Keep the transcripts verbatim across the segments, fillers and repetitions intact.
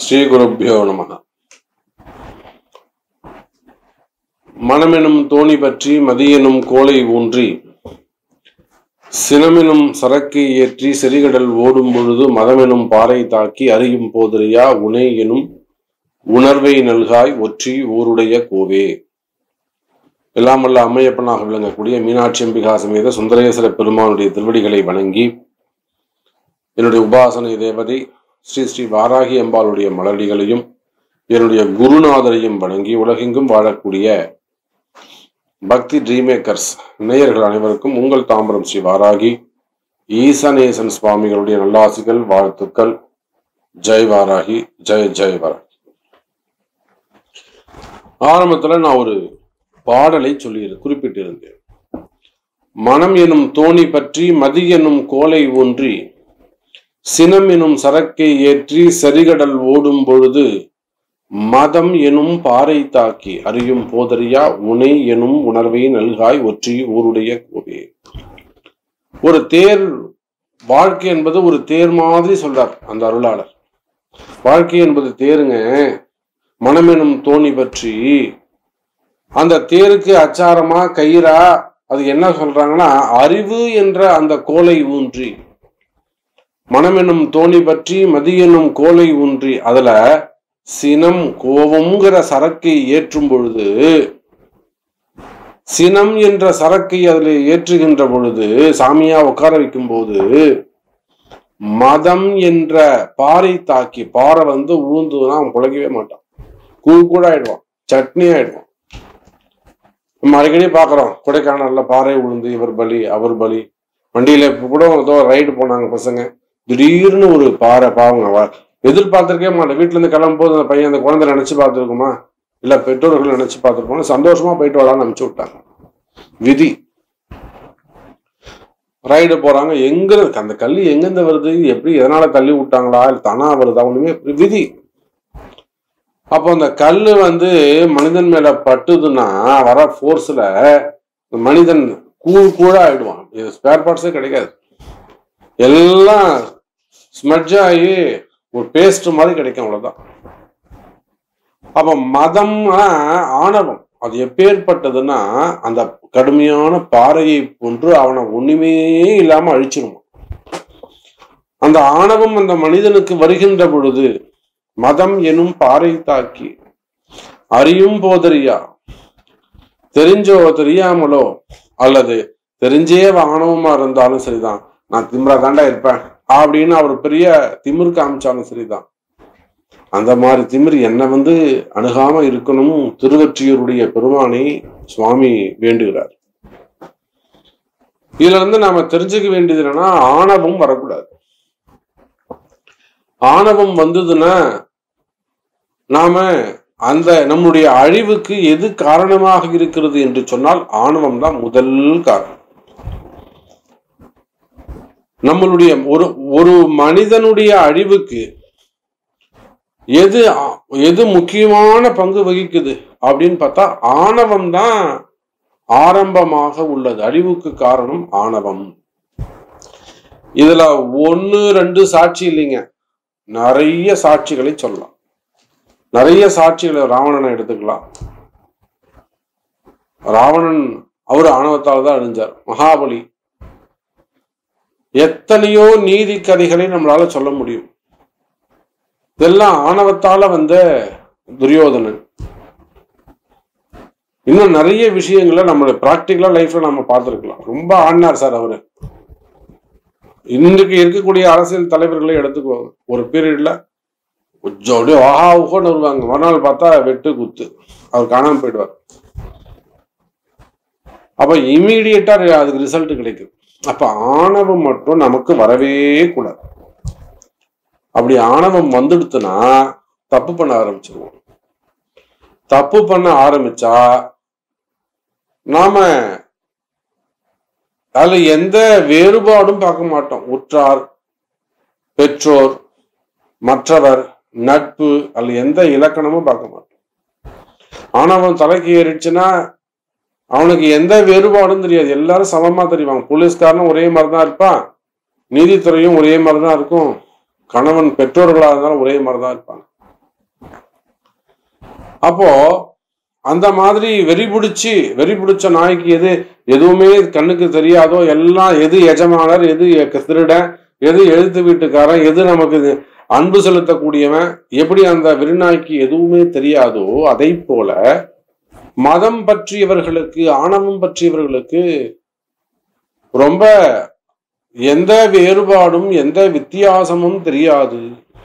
ஸ்ரீ குருப்யோ நமः. மனமெனும் தோணி பற்றி மதியெனும் கோலை ஊன்றி சினமெனும் சரக்கை ஏற்றி செறிகடல் ஓடும் பொழுது மதமெனும் பாறை தாக்கி அறியும் போதறியா உனை எனும் உணர்வை நல்காய் ஒற்றி ஊருடைய கோவே. எல்லாம் வல்ல அம்மையப்பனாக விளங்கக்கூடிய மீனாட்சி அம்பிகா சமேத சுந்தரேஸ்வர பெருமானுடைய திருவடிகளை வணங்கி என்னுடைய உபாசனை தேவதை ஸ்ரீ ஸ்ரீ வாராகி அம்பாளுடைய மலடிகளையும் என்னுடைய குருநாதரையும் வணங்கி உலகெங்கும் வாழக்கூடிய பக்தி ட்ரீமேக்கர்ஸ் நேயர்கள் அனைவருக்கும் உங்கள் தாம்பரம் ஸ்ரீ வாராகி ஈசனேசன் சுவாமிகளுடைய நல்லாசிகள் வாழ்த்துக்கள். ஜெய் வாராகி, ஜெய் ஜெய் வாராகி. ஆரம்பத்துல நான் ஒரு பாடலை சொல்லி குறிப்பிட்டிருந்தேன். மனம் எனும் தோணி பற்றி மதி எனும் கோலை ஊன்றி சினம் எனும் சரக்கை ஏற்றி சரிகடல் ஓடும் பொழுது மதம் எனும் பாறை தாக்கி அறியும் போதறியா உனை எனும் உணர்வை நல்காய் ஒற்றி ஊருடைய கோவே. ஒரு தேர், வாழ்க்கை என்பது ஒரு தேர் மாதிரி சொல்றார் அந்த அருளாளர். வாழ்க்கை என்பது தேருங்க. மனமெனும் தோணி பற்றி அந்த தேருக்கு அச்சாரமா கயிறா அது என்ன சொல்றாங்கன்னா அறிவு என்ற அந்த கோலை ஊன்றி, மனமெனும் தோணி பற்றி மதியெனும் கோலை ஊன்றி அதுல சினம் கோபம்ங்கிற சரக்கை ஏற்றும் பொழுது, சினம் என்ற சரக்கை அதுல ஏற்றுகின்ற பொழுது சாமியா உட்கார வைக்கும் போது மதம் என்ற பாறை தாக்கி, பாறை வந்து ஊழ்ந்துனா அவன் குலைக்கவே மாட்டான், கூழ் கூட ஆயிடுவான், சட்னி ஆயிடுவான். நம்ம அடிக்கடி பாக்குறோம் கொடைக்கானல்ல பாறை உளுந்து இவர் பலி அவர் பலி. வண்டியில கூட ஏதோ ரைடு போனாங்க பசங்க, திடீர்னு ஒரு பாறை பாவங்க எதிர்பார்த்திருக்கே மாட்டேன். வீட்டுல இருந்து கிளம்பும் போது அந்த பையன் அந்த குழந்தை நினைச்சு பார்த்துருக்குமா இல்ல பெற்றோர்கள் நினைச்சு பார்த்துருப்போம், சந்தோஷமா போயிட்டு வரான்னு அனுப்பிச்சு விட்டாங்க. விதி. ரைடு போறாங்க, எங்க அந்த கல் எங்கிருந்து வருது, எப்படி எதனால தள்ளி விட்டாங்களா இல்ல தானா வருதா, ஒண்ணுமே விதி. அப்போ அந்த கல்லு வந்து மனிதன் மேல பட்டுதுன்னா வர போர்ஸ்ல மனிதன் கூழ் கூட ஆயிடுவான். இது ஸ்பேர் பார்ட்ஸே கிடைக்காது, எல்லாம் ஸ்மட்ஜ் ஆகி ஒரு பேஸ்ட் மாதிரி கிடைக்கும், அவ்வளவுதான். அப்ப மதம் ஆணவம் அது எப்பேற்பட்டதுன்னா அந்த கடுமையான பாறையை போன்று அவனை ஒண்ணுமே இல்லாம அழிச்சிருவான். அந்த ஆணவம் அந்த மனிதனுக்கு வருகின்ற பொழுது மதம் எனும் பாறை தாக்கி அறியும் போதறியா, தெரிஞ்சோ தெரியாமலோ அல்லது தெரிஞ்சே ஆணவமா இருந்தாலும் சரிதான், நான் திமிரா தாண்டா இருப்பேன் அப்படின்னு அவர் பெரிய திமிரு காமிச்சாலும் சரிதான், அந்த மாதிரி திமிர் என்ன வந்து அணுகாம இருக்கணும் திருவொற்றியூருடைய பெருமானை சுவாமி வேண்டுகிறார். இதுல இருந்து நாம தெரிஞ்சுக்க வேண்டியது என்னன்னா ஆணவம் வரக்கூடாது. ஆணவம் வந்ததுன்னா நாம அந்த நம்முடைய அழிவுக்கு எது காரணமாக இருக்கிறது என்று சொன்னால் ஆணவம் தான் முதல் காரணம். நம்மளுடைய ஒரு ஒரு மனிதனுடைய அழிவுக்கு எது எது முக்கியமான பங்கு வகிக்குது அப்படின்னு பார்த்தா ஆணவம் தான் ஆரம்பமாக உள்ளது. அழிவுக்கு காரணம் ஆணவம். இதுல ஒன்னு ரெண்டு சாட்சி இல்லைங்க, நிறைய சாட்சிகளை சொல்லலாம். நிறைய சாட்சிகளை ராவணனை எடுத்துக்கலாம். ராவணன் அவரு ஆணவத்தால் தான் அழிஞ்சார். மகாபலி, எத்தனையோ நீதி கதைகளை நம்மளால சொல்ல முடியும். இதெல்லாம் ஆணவத்தால வந்த துரியோதனன். இன்னும் நிறைய விஷயங்களை நம்மளுடைய பிராக்டிகலா லைஃப்ல நம்ம பார்த்துருக்கலாம். ரொம்ப ஆடினார் சார் அவரு. இன்றைக்கு இருக்கக்கூடிய அரசியல் தலைவர்களை எடுத்துக்குவாங்க, ஒரு பீரியட்ல கொஞ்சம் அப்படியே ஆஹா ஊகோன்னு வருவாங்க, மறுநாள் பார்த்தா வெட்டு குத்து, அவர் காணாம போயிடுவார். அப்ப இமீடியட்டா அதுக்கு ரிசல்ட் கிடைக்கும். அப்ப ஆணவம் மட்டும் நமக்கு வரவே கூடாது. அப்படி ஆணவம் வந்துடுத்துனா தப்பு பண்ண ஆரம்பிச்சிருவோம். தப்பு பண்ண ஆரம்பிச்சா நாம அதுல எந்த வேறுபாடும் பார்க்க மாட்டோம். உற்றார், பெற்றோர், மற்றவர், நட்பு, அதுல எந்த இலக்கணமும் பார்க்க மாட்டோம். ஆணவம் தலைக்கு ஏறிடுச்சுன்னா அவனுக்கு எந்த வேறுபாடும் தெரியாது, எல்லாரும் சமமா தெரிவாங்க. போலீஸ்காரனும் ஒரே மாதிரிதான் இருப்பான், நீதித்துறையும் ஒரே மாதிரிதான் இருக்கும், கணவன் பெற்றோர்களா இருந்தாலும் ஒரே மாதிரிதான் இருப்பாங்க. அப்போ அந்த மாதிரி வெறி பிடிச்சி வெறி பிடிச்ச நாய்க்கு எது எதுவுமே கண்ணுக்கு தெரியாதோ, எல்லாம் எது எஜமானர், எது திருடன், எது எழுத்து வீட்டுக்காரன், எது நமக்கு அன்பு செலுத்தக்கூடியவன், எப்படி அந்த வெறிநாய்க்கு எதுவுமே தெரியாதோ, அதை போல மதம் பற்றியவர்களுக்கு, ஆணவம் பற்றியவர்களுக்கு ரொம்ப எந்த வேறுபாடும் எந்த வித்தியாசமும் தெரியாது.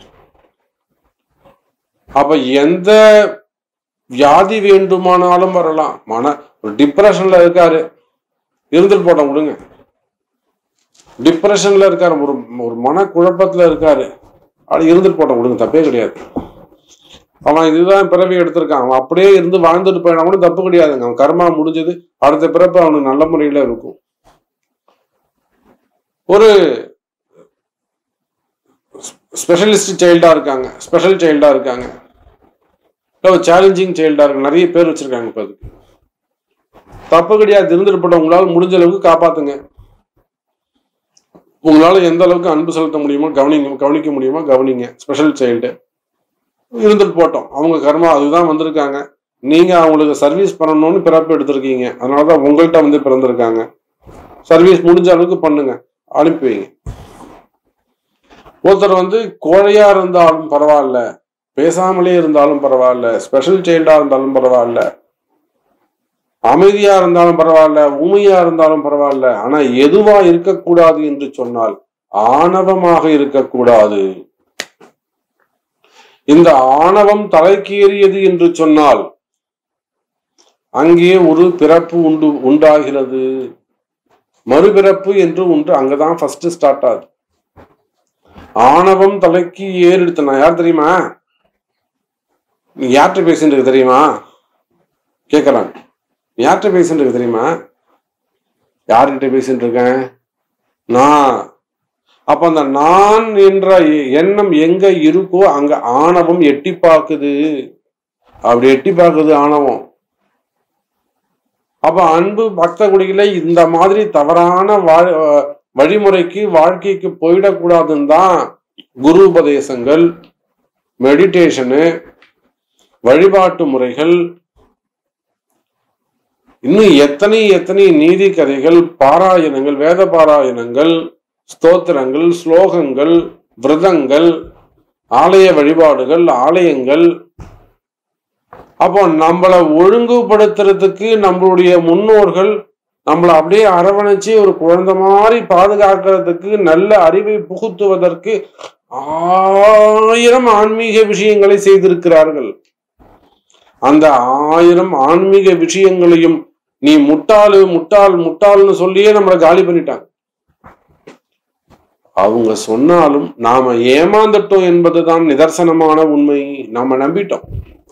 அப்ப எந்த வியாதி வேண்டுமானாலும் வரலாம். மன டிப்ரெஷன்ல இருக்காரு, இருந்துட்டு போட்டோம் விடுங்க. டிப்ரெஷன்ல இருக்காரு, ஒரு ஒரு மன குழப்பத்துல இருக்காரு, அது இருந்துட்டு போட்டோம் விடுங்க, தப்பே கிடையாது. அவன் இதுதான் பிறவி எடுத்திருக்கான், அவன் அப்படியே இருந்து வாழ்ந்துட்டு போயினா கூட தப்பு கிடையாதுங்க. அவன் கர்மா முடிஞ்சது, அடுத்த பிறப்பு அவனுக்கு நல்ல முறையில இருக்கும். ஒரு ஸ்பெஷலிஸ்ட் சைல்டா இருக்காங்க, ஸ்பெஷல் சைல்டா இருக்காங்க, ஒரு சேலஞ்சிங் சைல்டா இருக்கு, நிறைய பேர் வச்சிருக்காங்க. இப்ப அதுக்கு தப்பு கிடையாது, இருந்துட்டு போட்டோம். உங்களால முடிஞ்ச அளவுக்கு காப்பாத்துங்க. உங்களால எந்த அளவுக்கு அன்பு செலுத்த முடியுமோ கவனிங்க, கவனிக்க முடியுமோ கவனிங்க. ஸ்பெஷல் சைல்டு இருந்துட்டு போட்டோம், அவங்க கர்மா அதுதான் வந்திருக்காங்க. நீங்க அவங்களுக்கு சர்வீஸ் பண்ணணும்னு பிறப்பு எடுத்திருக்கீங்க, அதனாலதான் உங்கள்கிட்ட வந்து பிறந்திருக்காங்க. சர்வீஸ் முடிஞ்ச அளவுக்கு பண்ணுங்க, அனுப்பி வைங்க. ஒருத்தர் வந்து கோழையா இருந்தாலும் பரவாயில்ல, பேசாமலே இருந்தாலும் பரவாயில்ல, ஸ்பெஷல் சைல்டா இருந்தாலும் பரவாயில்ல, அமைதியா இருந்தாலும் பரவாயில்ல, ஊமையா இருந்தாலும் பரவாயில்ல, ஆனா எதுவா இருக்கக்கூடாது என்று சொன்னால் ஆணவமாக இருக்கக்கூடாது. இந்த ஆணவம் தலைக்கேறியது என்று சொன்னால் அங்கே ஒரு பிறப்பு உண்டு உண்டாகிறது, மறுபிறப்பு என்று ஒன்று அங்கதான் ஃபர்ஸ்ட் ஸ்டார்ட் ஆகுது. ஆணவம் தலைக்கு ஏறிடுத்து. நான் யார் தெரியுமா? நீ யார்கிட்ட பேசிட்டு தெரியுமா கேட்கலாம். யார்கிட்ட பேசிட்டு தெரியுமா? யார்கிட்ட பேசிட்டு இருக்கேன்? நான். அப்ப அந்த நான் என்ற எண்ணம் எங்க இருக்கோ அங்க ஆணவம் எட்டி பார்க்குது. அப்படி எட்டி பார்க்குது ஆணவம். அப்ப அன்பு பக்த குடிகளை இந்த மாதிரி தவறான வழிமுறைக்கு வாழ்க்கைக்கு போயிடக்கூடாதுன்னு தான் குரு உபதேசங்கள், மெடிடேஷனு, வழிபாட்டு முறைகள், இன்னும் எத்தனை எத்தனை நீதி கதைகள், பாராயணங்கள், வேத பாராயணங்கள், ஸ்தோத்திரங்கள், ஸ்லோகங்கள், விரதங்கள், ஆலய வழிபாடுகள், ஆலயங்கள். அப்போ நம்மளை ஒழுங்குபடுத்துறதுக்கு நம்மளுடைய முன்னோர்கள் நம்மளை அப்படியே அரவணைச்சு ஒரு குழந்தை மாதிரி பாதுகாக்கிறதுக்கு, நல்ல அறிவை புகுத்துவதற்கு ஆயிரம் ஆன்மீக விஷயங்களை செய்திருக்கிறார்கள். அந்த ஆயிரம் ஆன்மீக விஷயங்களையும் நீ முட்டாளு முட்டாள் முட்டாள்னு சொல்லியே நம்மளை காலி பண்ணிட்டாங்க. அவங்க சொன்னாலும் நாம ஏமாந்துட்டோம் என்பதுதான் நிதர்சனமான உண்மை. நாம நம்பிட்டோம்,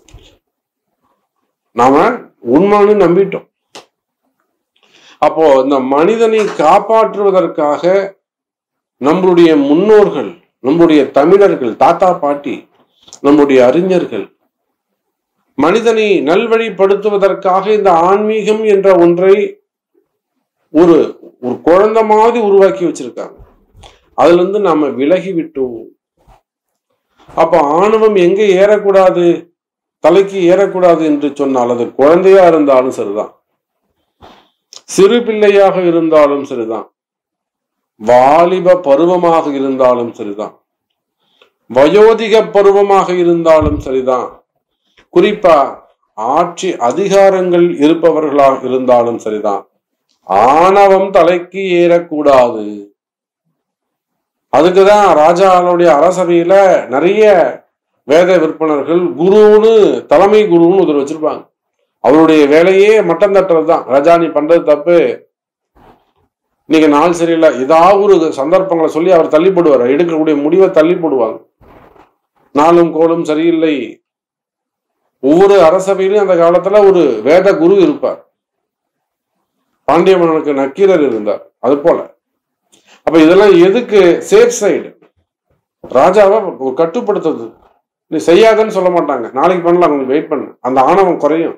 நாம உண்மைன்னு நம்பிட்டோம். அப்போ இந்த மனிதனை காப்பாற்றுவதற்காக நம்மளுடைய முன்னோர்கள், நம்முடைய தமிழர்கள், தாத்தா பாட்டி, நம்முடைய அறிஞர்கள் மனிதனை நல்வழிப்படுத்துவதற்காக இந்த ஆன்மீகம் என்ற ஒன்றை ஒரு ஒரு குழந்தை மாதிரி உருவாக்கி வச்சிருக்காங்க. அதுல இருந்து நாம விலகி விட்டோம். அப்ப ஆணவம் எங்க ஏறக்கூடாது, தலைக்கு ஏறக்கூடாது என்று சொன்னால் அது குழந்தையா இருந்தாலும் சரிதான், சிறு பிள்ளையாக இருந்தாலும் சரிதான், வாலிப பருவமாக இருந்தாலும் சரிதான், வயோதிக பருவமாக இருந்தாலும் சரிதான், குறிப்பா ஆட்சி அதிகாரங்கள் இருப்பவர்களாக இருந்தாலும் சரிதான், ஆணவம் தலைக்கு ஏறக்கூடாது. அதுக்குதான் ராஜாவுடைய அரசவையில நிறைய வேத விற்பனர்கள் குருன்னு, தலைமை குருன்னு ஒருத்தர் வச்சிருப்பாங்க. அவருடைய வேலையே மட்டம் தட்டுறது தான். ராஜா நீ பண்றது தப்பு, நீங்க நாள் சரியில்லை, ஏதாவது ஒரு சந்தர்ப்பங்களை சொல்லி அவர் தள்ளி போடுவார், எடுக்கக்கூடிய முடிவை தள்ளி போடுவாங்க. நாளும் கோலும் சரியில்லை. ஒவ்வொரு அரசவையிலும் அந்த காலத்துல ஒரு வேத குரு இருப்பார். பாண்டிய மன்னனுக்கு நக்கீரர் இருந்தார், அது போல. அப்ப இதெல்லாம் எதுக்கு? Safe side. ராஜாவை ஒரு கட்டுப்படுத்துறது. நீ செய்யாதன்னு சொல்ல மாட்டாங்க, நாளைக்கு பண்ணலாம், கொஞ்சம் வெயிட் பண்ணு. அந்த ஆணவம் குறையும்.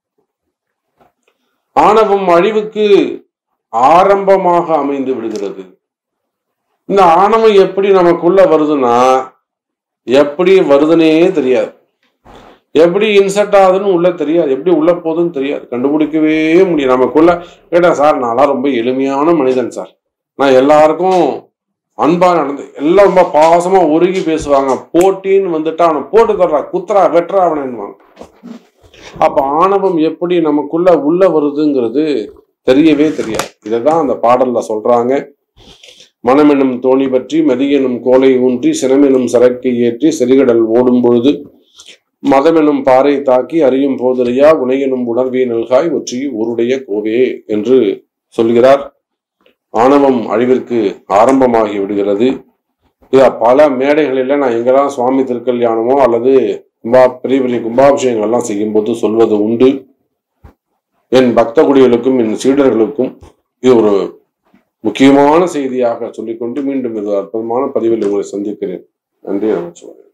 ஆணவம் அழிவுக்கு ஆரம்பமாக அமைந்து விடுகிறது. இந்த ஆணவம் எப்படி நமக்குள்ள வருதுன்னா, எப்படி வருதுன்னே தெரியாது. எப்படி இன்சர்ட் ஆகுதுன்னு உள்ள தெரியாது, எப்படி உள்ள போகுதுன்னு தெரியாது, கண்டுபிடிக்கவே முடியும். நமக்குள்ள கேட்டா சார் நான்லாம் ரொம்ப எளிமையான மனிதன் சார், நான் எல்லாருக்கும் அன்பா நடந்து எல்லாம் ரொம்ப பாசமா உருகி பேசுவாங்க, போட்டின்னு வந்துட்டா அவனை போட்டு தர்றா குத்துறா வெட்டுறா அவனுவாங்க. அப்ப ஆணவம் எப்படி நமக்குள்ள உள்ள வருதுங்கிறது தெரியவே தெரியாது. இதைதான் அந்த பாடல்ல சொல்றாங்க. மனமெனும் தோணி பற்றி மதியெனும் கோலை ஊன்றி சினமெனும் சரக்கை ஏற்றி செறிகடல் ஓடும் பொழுது மதமெனும் பாறை தாக்கி அறியும் போதறியா உனையெனும் உணர்வே நல்காய் ஒற்றி ஊருடைய கோவே என்று சொல்கிறார். ஆணவம் அழிவிற்கு ஆரம்பமாகி விடுகிறது. இத பல மேடைகளில நான் எங்கெல்லாம் சுவாமி திருக்கல்யாணமோ அல்லது கும்பா பெரிய பெரிய கும்பாபிஷேகங்கள் எல்லாம் செய்யும் போது சொல்வது உண்டு. என் பக்த குடிகளுக்கும் என் சீடர்களுக்கும் இது ஒரு முக்கியமான செய்தியாக சொல்லிக்கொண்டு மீண்டும் இது அற்புதமான பதிவில் உங்களை சந்திக்கிறேன். நன்றி நமச்சிவாயம்.